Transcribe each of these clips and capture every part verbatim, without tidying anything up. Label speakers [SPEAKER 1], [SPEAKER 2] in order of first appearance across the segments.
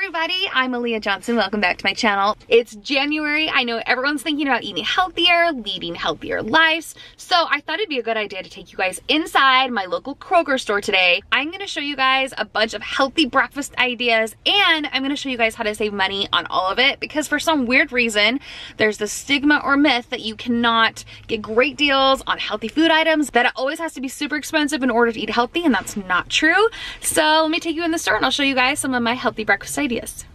[SPEAKER 1] everybody, I'm Melea Johnson. Welcome back to my channel. It's January. I know everyone's thinking about eating healthier, leading healthier lives. So I thought it'd be a good idea to take you guys inside my local Kroger store today. I'm gonna show you guys a bunch of healthy breakfast ideas, and I'm gonna show you guys how to save money on all of it, because for some weird reason, there's this stigma or myth that you cannot get great deals on healthy food items, that it always has to be super expensive in order to eat healthy, and that's not true. So let me take you in the store and I'll show you guys some of my healthy breakfast ideas.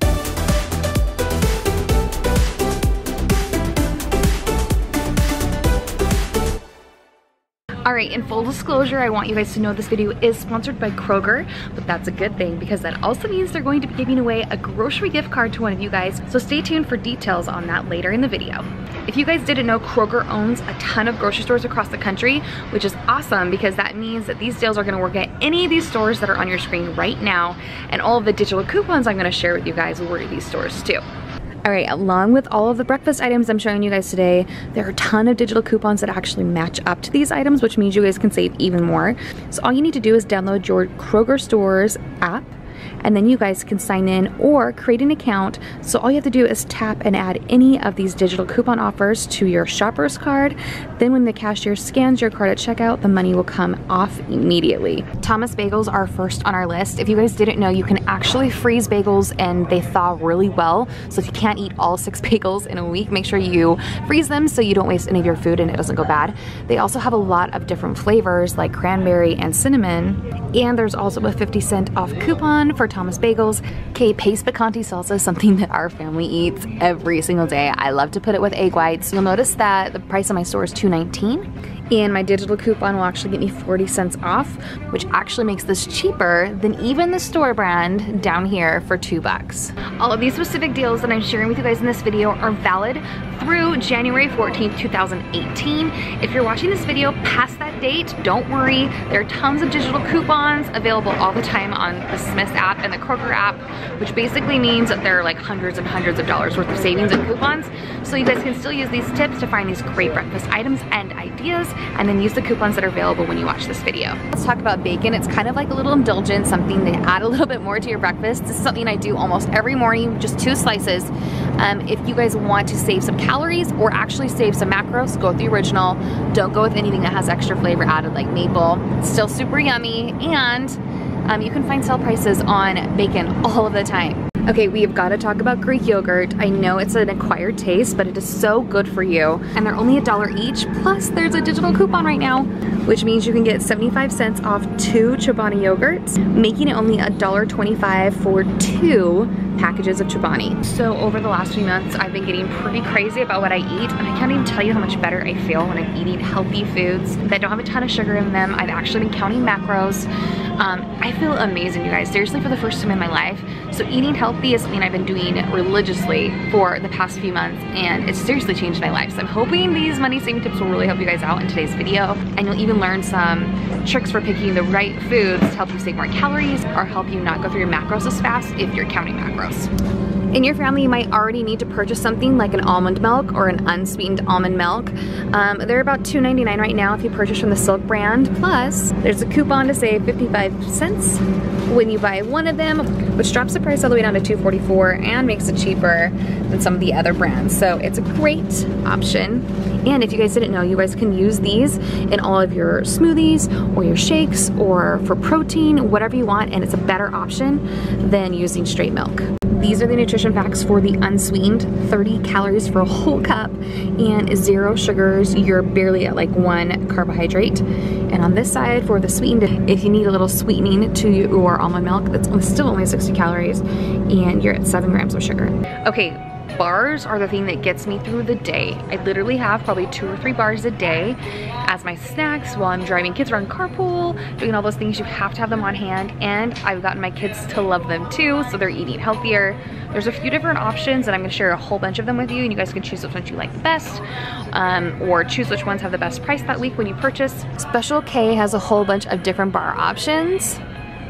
[SPEAKER 1] Alright, in full disclosure, I want you guys to know this video is sponsored by Kroger, but that's a good thing because that also means they're going to be giving away a grocery gift card to one of you guys, so stay tuned for details on that later in the video. If you guys didn't know, Kroger owns a ton of grocery stores across the country, which is awesome because that means that these deals are going to work at any of these stores that are on your screen right now, and all of the digital coupons I'm going to share with you guys will work at these stores too. Alright, along with all of the breakfast items I'm showing you guys today, there are a ton of digital coupons that actually match up to these items, which means you guys can save even more. So all you need to do is download your Kroger Stores app, and then you guys can sign in or create an account. So all you have to do is tap and add any of these digital coupon offers to your shopper's card. Then when the cashier scans your card at checkout, the money will come off immediately. Thomas bagels are first on our list. If you guys didn't know, you can actually freeze bagels and they thaw really well. So if you can't eat all six bagels in a week, make sure you freeze them so you don't waste any of your food and it doesn't go bad. They also have a lot of different flavors like cranberry and cinnamon. And there's also a fifty cent off coupon for Thomas bagels. Okay, paste picante salsa is something that our family eats every single day. I love to put it with egg whites. You'll notice that the price on my store is two nineteen. And my digital coupon will actually get me forty cents off, which actually makes this cheaper than even the store brand down here for two bucks. All of these specific deals that I'm sharing with you guys in this video are valid through January fourteenth, two thousand eighteen. If you're watching this video past that date, don't worry. There are tons of digital coupons available all the time on the Smith's app and the Kroger app, which basically means that there are like hundreds and hundreds of dollars worth of savings and coupons. So you guys can still use these tips to find these great breakfast items and ideas, and then use the coupons that are available when you watch this video. Let's talk about bacon. It's kind of like a little indulgence, something to add a little bit more to your breakfast. This is something I do almost every morning, just two slices. Um, if you guys want to save some calories or actually save some macros, go with the original. Don't go with anything that has extra flavor added like maple. It's still super yummy, and um, you can find sale prices on bacon all of the time. Okay, we have got to talk about Greek yogurt. I know it's an acquired taste, but it is so good for you. And they're only a dollar each, plus there's a digital coupon right now, which means you can get seventy-five cents off two Chobani yogurts, making it only a dollar twenty-five for two packages of Chobani. So over the last few months, I've been getting pretty crazy about what I eat, and I can't even tell you how much better I feel when I'm eating healthy foods that don't have a ton of sugar in them. I've actually been counting macros. Um, I feel amazing, you guys, seriously, for the first time in my life. So eating healthy is something I've been doing religiously for the past few months, and it's seriously changed my life. So I'm hoping these money saving tips will really help you guys out in today's video, and you'll even learn some tricks for picking the right foods to help you save more calories or help you not go through your macros as fast if you're counting macros. In your family, you might already need to purchase something like an almond milk or an unsweetened almond milk. Um, they're about two ninety-nine right now if you purchase from the Silk brand. Plus, there's a coupon to save fifty-five cents when you buy one of them, which drops the price all the way down to two forty-four and makes it cheaper than some of the other brands. So it's a great option. And if you guys didn't know, you guys can use these in all of your smoothies or your shakes or for protein, whatever you want, and it's a better option than using straight milk. These are the nutrition facts for the unsweetened. thirty calories for a whole cup and zero sugars. You're barely at like one carbohydrate. And on this side for the sweetened, if you need a little sweetening to your almond milk, that's still only sixty calories and you're at seven grams of sugar. Okay, bars are the thing that gets me through the day. I literally have probably two or three bars a day as my snacks while I'm driving kids around carpool, doing all those things. You have to have them on hand, and I've gotten my kids to love them too, so they're eating healthier. There's a few different options, and I'm gonna share a whole bunch of them with you, and you guys can choose which ones you like the best, um, or choose which ones have the best price that week when you purchase. Special K has a whole bunch of different bar options.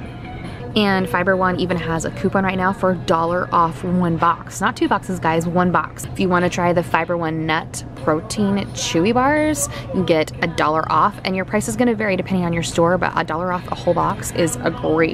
[SPEAKER 1] And Fiber One even has a coupon right now for a dollar off one box. Not two boxes, guys, one box. If you want to try the Fiber One Nut Protein Chewy Bars, you get a dollar off, and your price is going to vary depending on your store, but a dollar off a whole box is a great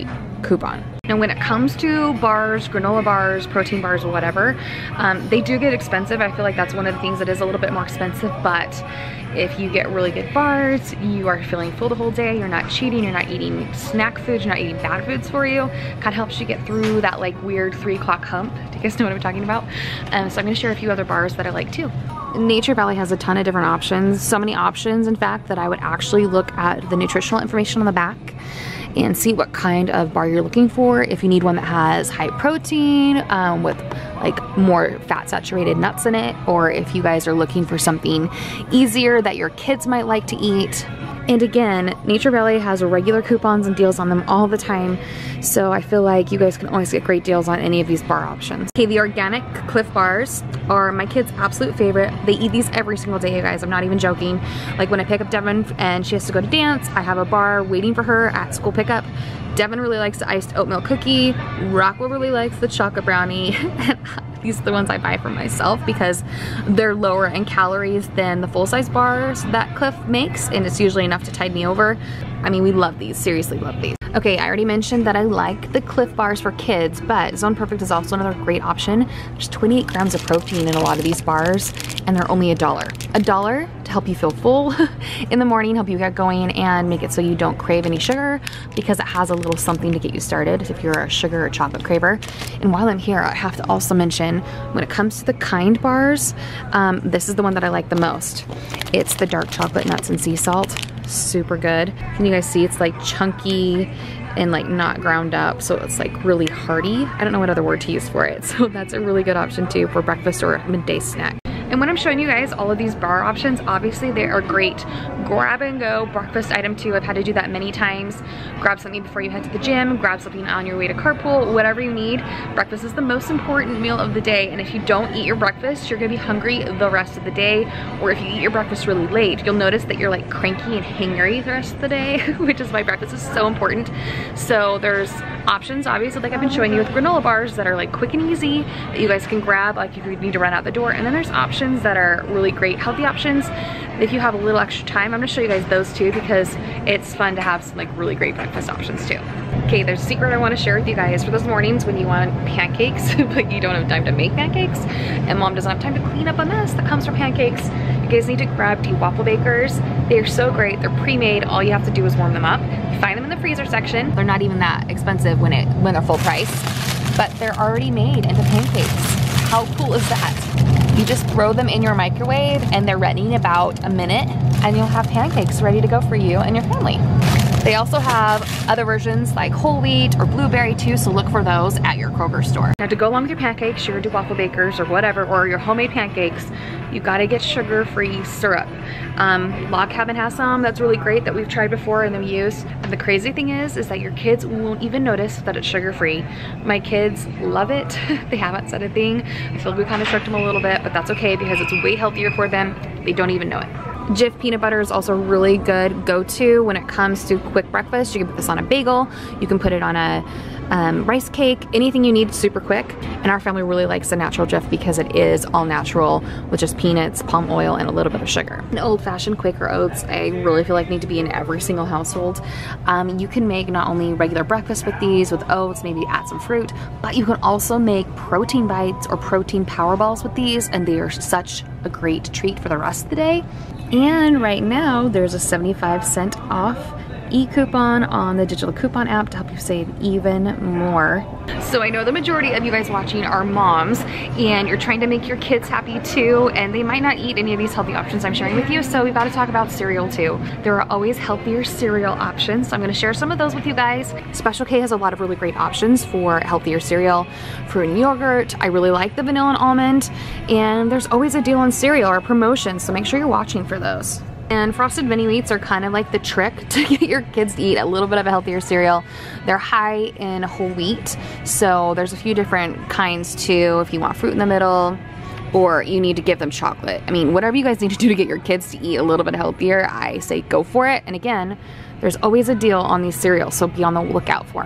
[SPEAKER 1] coupon. Now when it comes to bars, granola bars, protein bars, or whatever, um, they do get expensive. I feel like that's one of the things that is a little bit more expensive, but if you get really good bars, you are feeling full the whole day, you're not cheating, you're not eating snack foods, you're not eating bad foods for you, kind of helps you get through that like weird three o'clock hump. Do you guys know what I'm talking about? Um, so I'm gonna share a few other bars that I like too. Nature Valley has a ton of different options, so many options in fact that I would actually look at the nutritional information on the back and see what kind of bar you're looking for. If you need one that has high protein um, with like more fat saturated nuts in it, or if you guys are looking for something easier that your kids might like to eat. And again, Nature Valley has regular coupons and deals on them all the time, so I feel like you guys can always get great deals on any of these bar options. Okay, the organic Cliff bars are my kids' absolute favorite. They eat these every single day, you guys. I'm not even joking. Like when I pick up Devin and she has to go to dance, I have a bar waiting for her at school pickup. Devin really likes the iced oatmeal cookie. Rockwell really likes the chocolate brownie. These are the ones I buy for myself because they're lower in calories than the full-size bars that Cliff makes, and it's usually enough to tide me over. I mean, we love these, seriously love these. Okay, I already mentioned that I like the Cliff bars for kids, but Zone Perfect is also another great option. There's twenty-eight grams of protein in a lot of these bars, and they're only a dollar. A dollar to help you feel full in the morning, help you get going, and make it so you don't crave any sugar because it has a little something to get you started if you're a sugar or chocolate craver. And while I'm here, I have to also mention, when it comes to the Kind bars, um, this is the one that I like the most. It's the dark chocolate nuts and sea salt. Super good. Can you guys see it's like chunky and like not ground up, so it's like really hearty. I don't know what other word to use for it, so that's a really good option too for breakfast or midday snack. And when I'm showing you guys all of these bar options, obviously they are great grab and go breakfast item too. I've had to do that many times. Grab something before you head to the gym, grab something on your way to carpool, whatever you need. Breakfast is the most important meal of the day, and if you don't eat your breakfast, you're gonna be hungry the rest of the day. Or if you eat your breakfast really late, you'll notice that you're like cranky and hangry the rest of the day, which is why breakfast is so important. So there's options, obviously, like I've been showing you with granola bars that are like quick and easy that you guys can grab like if you need to run out the door. And then there's options that are really great healthy options if you have a little extra time. I'm gonna show you guys those too because it's fun to have some like really great breakfast options too. Okay, there's a secret I want to share with you guys for those mornings when you want pancakes but you don't have time to make pancakes and mom doesn't have time to clean up a mess that comes from pancakes. You guys need to grab the waffle bakers. They're so great. They're pre-made. All you have to do is warm them up. You find them in the freezer section. They're not even that expensive when it when they're full price, but they're already made into pancakes. How cool is that? You just throw them in your microwave and they're ready in about a minute and you'll have pancakes ready to go for you and your family. They also have other versions like whole wheat or blueberry too, so look for those at your Kroger store. Now to go along with your pancakes, your waffle bakers or whatever, or your homemade pancakes, you gotta get sugar-free syrup. Um, Log Cabin has some that's really great that we've tried before and then we use. And the crazy thing is, is that your kids won't even notice that it's sugar-free. My kids love it. They haven't said a thing. I feel like we kind of tricked them a little bit, but that's okay because it's way healthier for them. They don't even know it. Jif peanut butter is also really good go-to when it comes to quick breakfast. You can put this on a bagel, you can put it on a um, rice cake, anything you need super quick. And our family really likes the natural Jif because it is all natural with just peanuts, palm oil, and a little bit of sugar. An old-fashioned Quaker oats, I really feel like need to be in every single household. Um, you can make not only regular breakfast with these, with oats, maybe add some fruit, but you can also make protein bites or protein power balls with these, and they are such a great treat for the rest of the day. And right now there's a seventy-five cent off e-coupon on the digital coupon app to help you save even more. So I know the majority of you guys watching are moms and you're trying to make your kids happy too, and they might not eat any of these healthy options I'm sharing with you, so we've got to talk about cereal too. There are always healthier cereal options, so I'm going to share some of those with you guys. Special K has a lot of really great options for healthier cereal. Fruit and yogurt, I really like the vanilla and almond, and there's always a deal on cereal or promotion, so make sure you're watching for those. And Frosted Mini Wheats are kind of like the trick to get your kids to eat a little bit of a healthier cereal. They're high in whole wheat, so there's a few different kinds too if you want fruit in the middle or you need to give them chocolate. I mean, whatever you guys need to do to get your kids to eat a little bit healthier, I say go for it. And again, there's always a deal on these cereals, so be on the lookout for them.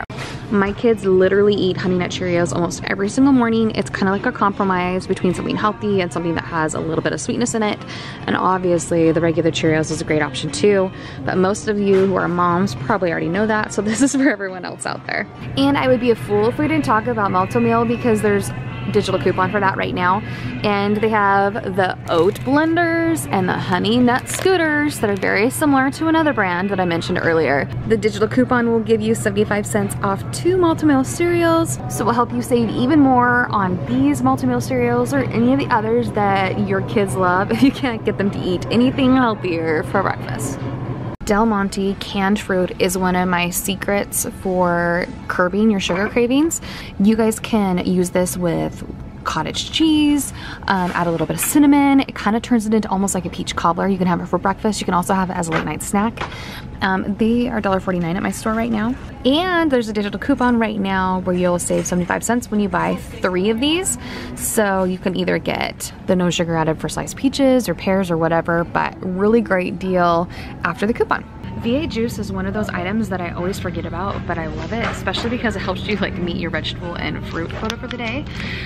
[SPEAKER 1] My kids literally eat Honey Nut Cheerios almost every single morning. It's kind of like a compromise between something healthy and something that has a little bit of sweetness in it. And obviously the regular Cheerios is a great option too, but most of you who are moms probably already know that, so this is for everyone else out there. And I would be a fool if we didn't talk about Melea because there's digital coupon for that right now, and they have the oat blenders and the honey nut scooters that are very similar to another brand that I mentioned earlier. The digital coupon will give you seventy-five cents off two multi-meal cereals, so it will help you save even more on these multi-meal cereals or any of the others that your kids love if you can't get them to eat anything healthier for breakfast. Del Monte canned fruit is one of my secrets for curbing your sugar cravings. You guys can use this with cottage cheese, um, add a little bit of cinnamon. It kind of turns it into almost like a peach cobbler. You can have it for breakfast. You can also have it as a late night snack. Um, they are one dollar forty-nine at my store right now. And there's a digital coupon right now where you'll save seventy-five cents when you buy three of these. So you can either get the no sugar added for sliced peaches or pears or whatever, but really great deal after the coupon. V eight juice is one of those items that I always forget about, but I love it, especially because it helps you like meet your vegetable and fruit quota for the day.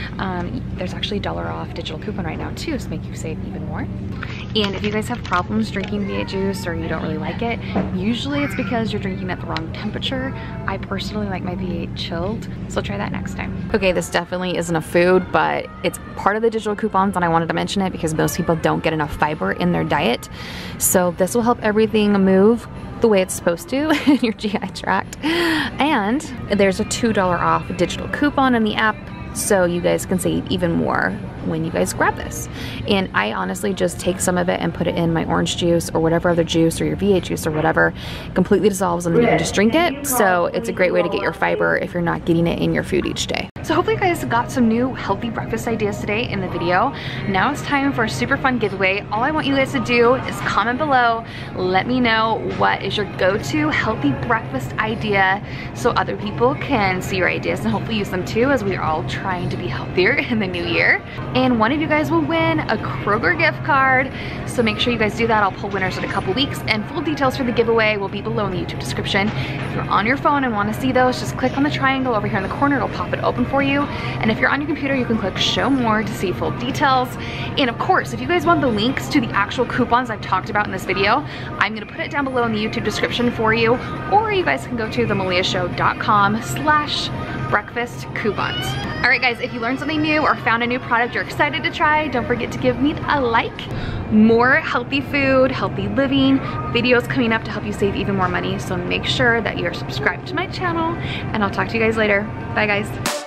[SPEAKER 1] Um, there's actually a dollar off digital coupon right now too, so make you save even more. And if you guys have problems drinking V eight juice or you don't really like it, usually it's because you're drinking at the wrong temperature. I personally like my V eight chilled, so try that next time. Okay, this definitely isn't a food, but it's part of the digital coupons and I wanted to mention it because most people don't get enough fiber in their diet. So this will help everything move the way it's supposed to in your G I tract. And there's a two dollar off digital coupon in the app, so you guys can save even more when you guys grab this. And I honestly just take some of it and put it in my orange juice or whatever other juice or your V eight juice or whatever. It completely dissolves and then you can just drink it. So it's a great way to get your fiber if you're not getting it in your food each day. So hopefully you guys got some new healthy breakfast ideas today in the video. Now it's time for a super fun giveaway. All I want you guys to do is comment below. Let me know what is your go-to healthy breakfast idea so other people can see your ideas and hopefully use them too, as we are all trying to be healthier in the new year. And one of you guys will win a Kroger gift card. So make sure you guys do that. I'll pull winners in a couple weeks, and full details for the giveaway will be below in the YouTube description. If you're on your phone and want to see those, just click on the triangle over here in the corner. It'll pop it open for you. And if you're on your computer, you can click show more to see full details. And of course, if you guys want the links to the actual coupons I've talked about in this video, I'm gonna put it down below in the YouTube description for you, or you guys can go to the melea show dot com slash breakfast coupons. All right guys, if you learned something new or found a new product you're excited to try, don't forget to give me a like. More healthy food, healthy living videos coming up to help you save even more money, so make sure that you're subscribed to my channel, and I'll talk to you guys later. Bye guys.